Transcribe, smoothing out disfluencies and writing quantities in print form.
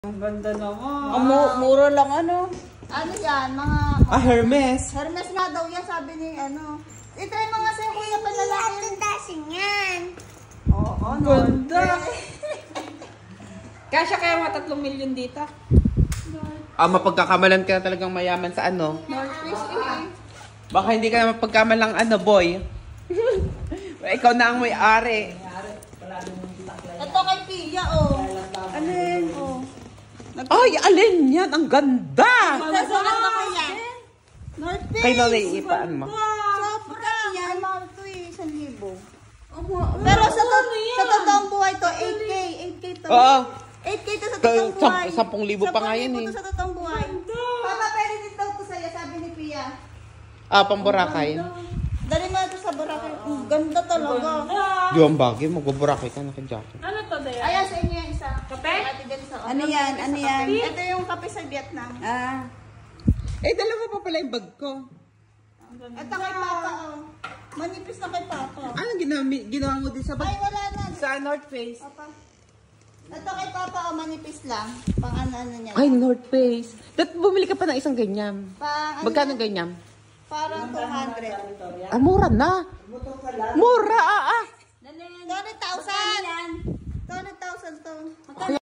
Ang ganda naman. Mura lang ano. Ano yan? Mga... Hermes. Hermes nga daw yan, sabi ni ano. I-try mo nga sa'yo, kuya, panlalaki. Ang dasin yan. Oo, Ganda. Kasya kaya mga 3 milyon dito. Mapagkakamalan ka na talagang mayaman sa ano. North Face eh. Baka hindi ka na mapagkamalang ano, boy. Ikaw na ang may-ari. Ito kay Pia, oh. Alin? Oh. Ay, alin yan? Ang ganda! Nasulat na kaya. North Face. Kay nalaiipaan mo. Sobra. Yan, mahal to eh. 1,000. Pero sa totoong buhay to, 8K. 8K to. Oo. 8K to sa totoong buhay. 10,000 pa nga yan eh. 10,000 to sa totoong buhay. Papa, pwede din daw to sa'yo, sabi ni Pia. Pang Boracay. Dali mo na to sa Boracay. Ang ganda talaga. Di ang bagay, magbaburakay ka na kay Jackie. Ano to, Dayan? Ayan, sa inyo yan isa. Kape? Ano yan? Ano yan? Ito yung kape sa Vietnam. Dalawa pa pala yung bag ko. Ito kay Papa, oh. Manipis na kay Papa. Anong ginawa mo din sa Ay, bag? wala na. Sa North Face. Papa. Ito kay Papa, oh, manipis lang. Pang ano niya. Ay, North Face. Bumili ka pa ng isang ganyan. Pang ano Magkano yan? ganyan? Parang 200. Mura na. Mura, 20,000. 20,000 to.